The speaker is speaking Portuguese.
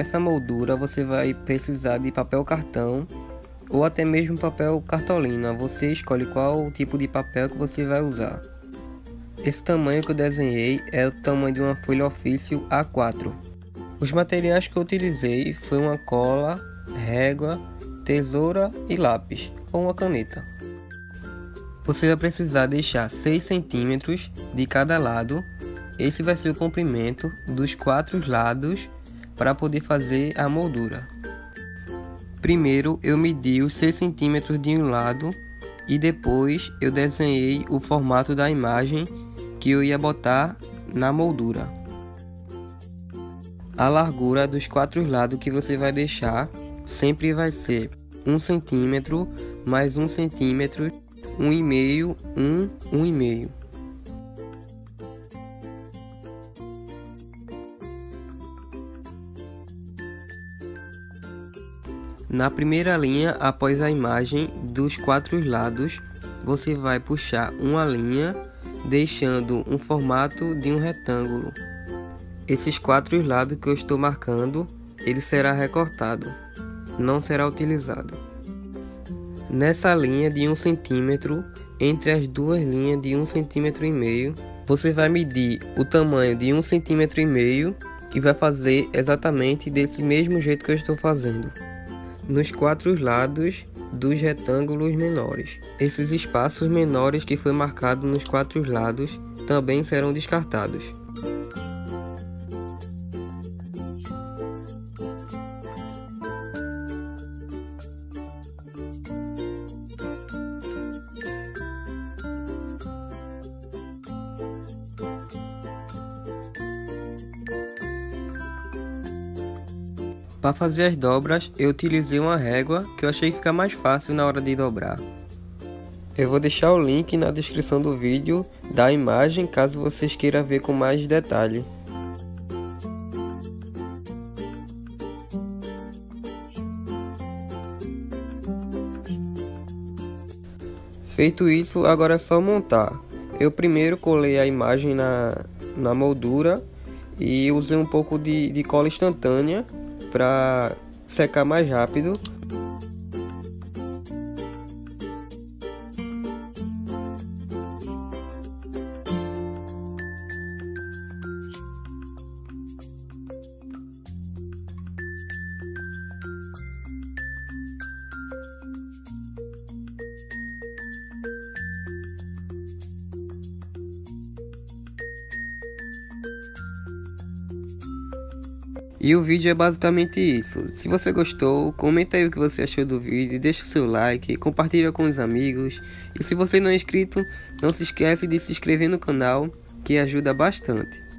essa moldura você vai precisar de papel cartão ou até mesmo papel cartolina. Você escolhe qual tipo de papel que você vai usar. Esse tamanho que eu desenhei é o tamanho de uma folha ofício A4. Os materiais que eu utilizei foi uma cola, régua, tesoura e lápis ou uma caneta. Você vai precisar deixar 6 centímetros de cada lado. Esse vai ser o comprimento dos 4 lados para poder fazer a moldura. Primeiro eu medi os 6 centímetros de um lado e depois eu desenhei o formato da imagem que eu ia botar na moldura. A largura dos 4 lados que você vai deixar sempre vai ser 1 centímetro mais 1 centímetro, 1,5, 1,5. Na primeira linha, após a imagem dos 4 lados, você vai puxar uma linha, deixando um formato de um retângulo. Esses 4 lados que eu estou marcando, ele será recortado, não será utilizado. Nessa linha de 1 centímetro, entre as duas linhas de 1,5 cm, você vai medir o tamanho de 1,5 cm e vai fazer exatamente desse mesmo jeito que eu estou fazendo nos 4 lados dos retângulos menores. Esses espaços menores que foi marcado nos 4 lados também serão descartados. Para fazer as dobras, eu utilizei uma régua que eu achei que fica mais fácil na hora de dobrar. Eu vou deixar o link na descrição do vídeo da imagem caso vocês queiram ver com mais detalhe. Feito isso, agora é só montar. Eu primeiro colei a imagem na moldura e usei um pouco de cola instantânea para secar mais rápido. E o vídeo é basicamente isso. Se você gostou, comenta aí o que você achou do vídeo, deixa o seu like, compartilha com os amigos. E se você não é inscrito, não se esquece de se inscrever no canal, que ajuda bastante.